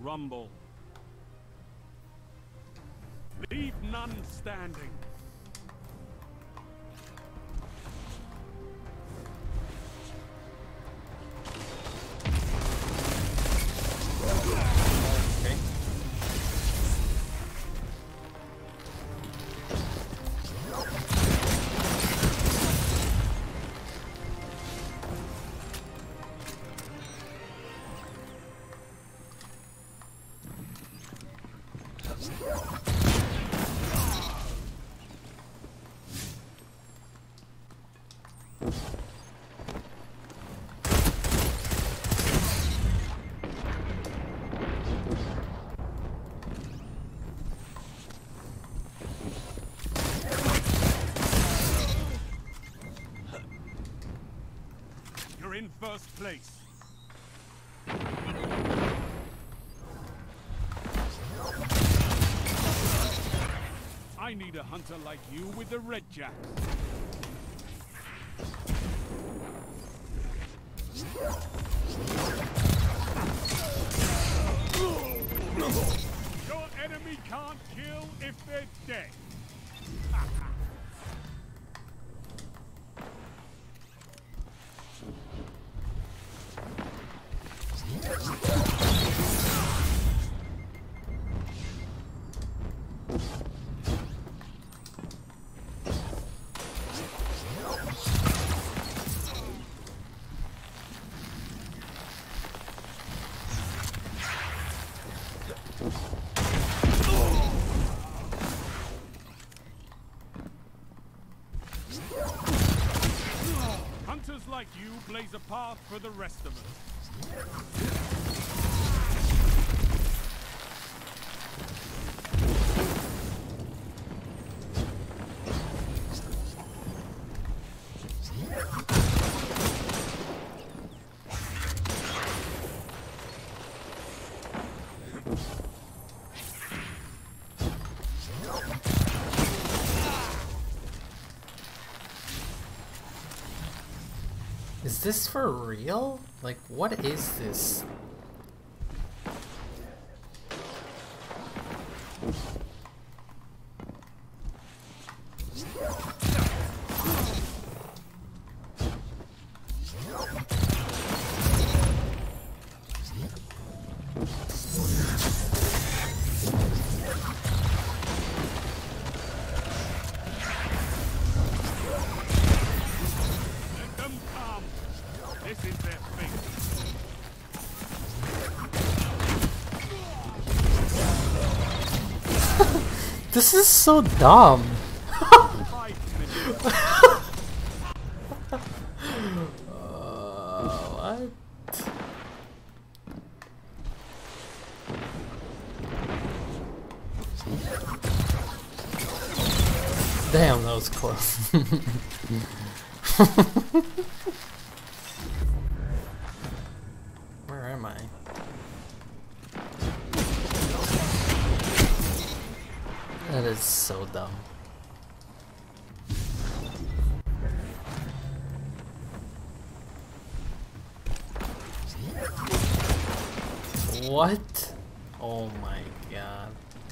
rumble. Leave none standing. Okay. You're in first place. I need a hunter like you with the red jacks. Your enemy can't kill if they're dead. Hunters like you blaze a path for the rest of us. Is this for real? Like, what is this? This is their fate. This is so dumb. What? Damn, that was close. Where am I? That is so dumb. What? Oh my god.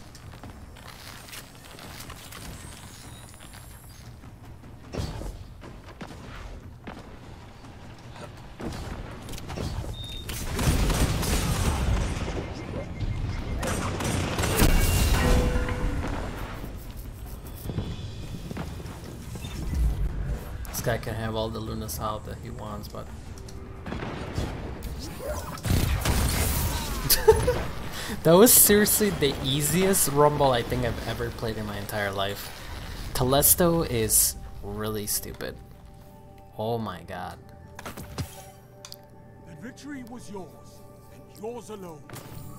This guy can have all the Luna Salve that he wants, but that was seriously the easiest Rumble I think I've ever played in my entire life. Telesto is really stupid. Oh my god. The victory was yours, and yours alone.